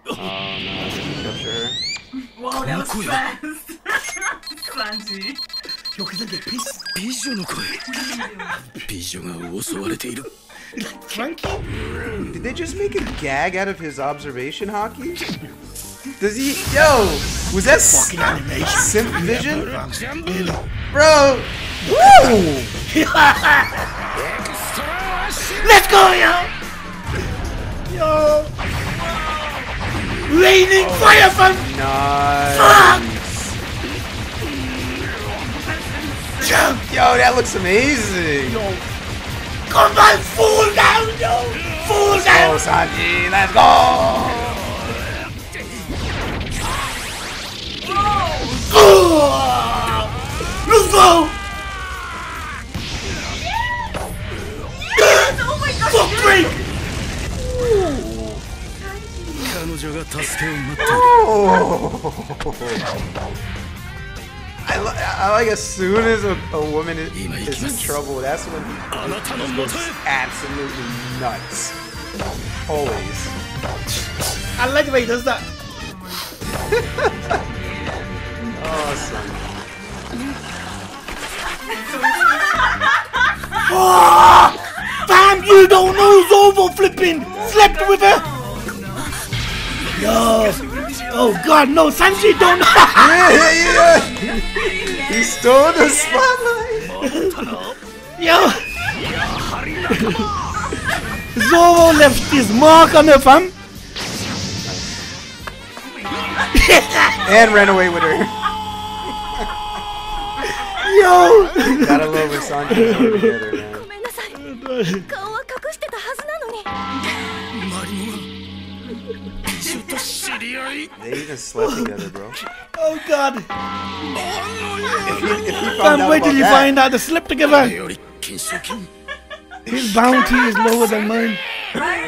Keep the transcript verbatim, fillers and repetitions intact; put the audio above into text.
Oh no, I didn't capture her. Whoa, that was fast. Sanji. よくだけピス。 美女の声。美女が襲われている。 Frankie? Did they just make a gag out of his observation hockey? Does he? Yo, was that Fucking animation. Simp Vision? Bro! Woo! Let's go, yo! Yo! Raining fire from. Nice. Fuck! Jump! Yo, that looks amazing. Yo! Come on, fall down, yo! Fall down! Oh, Sanji, let's go! Oh! Let's go! Yes! Oh my god! Fuck break! Oh! I, li I like as soon as a, a woman is, is in trouble, that's when he goes absolutely nuts. Always. I like the way he does that. Awesome. Oh, fam, you don't know Zoro flipping slept with her. Yo, oh god, no, Sanji don't know. Yeah, yeah, yeah. He stole the spotlight. Yo, Zoro left his mark on her, fam. And ran away with her. Yo, Gotta love when Sanji is together, man. They even slept together, bro. oh god. If he, if he found Fam, out wait about till you that, find out they slept together. His bounty is lower than mine.